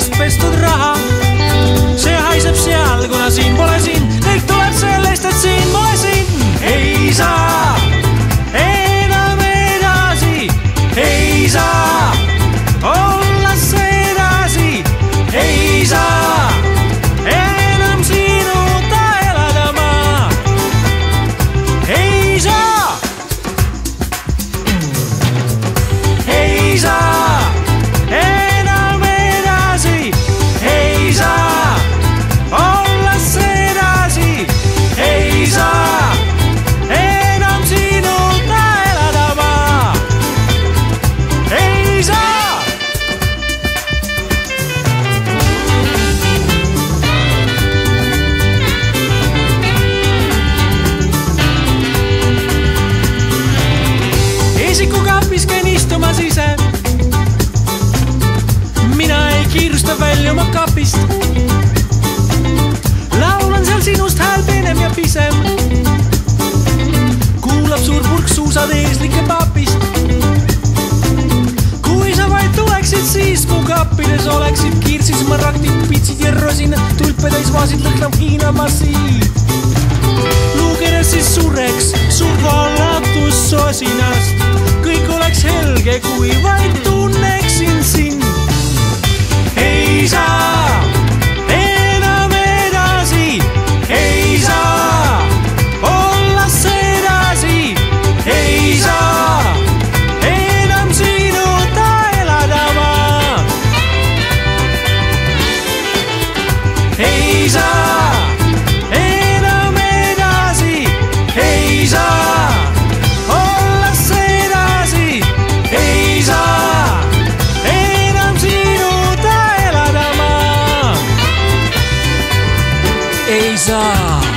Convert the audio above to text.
pärast pestud raha. See haiseb seal, kuna siin pole sind. Kõik tuleb sellest, et siin pole sind. Ei saa enam edasi, ei saa olla sedasi, ei saa enam sinuta elada ma. Ei saa, ei saa enam edasi, ei saa olla sedasi, ei saa enam sinuta elada ma. Ei saa. Esikukapis käin istumas ise. Mina ei kiirusta väljuma kapist. Laulan seal sinust hääl peenem ja pisem. Kuulab suur purk suusad eeslike papist. Kui sa vaid tuleksid, siis mu kappides oleksid kirsis maragdid, pitsid ja rosinad, tulpetäis vaasid lõhnab Hiina massiid. Lugedes siis sureks suur vallatus sosinast. Kõik oleks helge, kui vaid tunneksin sind. Ei saa enam edasi, ei saa olla sedasi, ei saa enam sinuta elada ma. Ei saa enam edasi, ei saa olla sedasi, ei saa enam sinuta elada ma. Ei saa.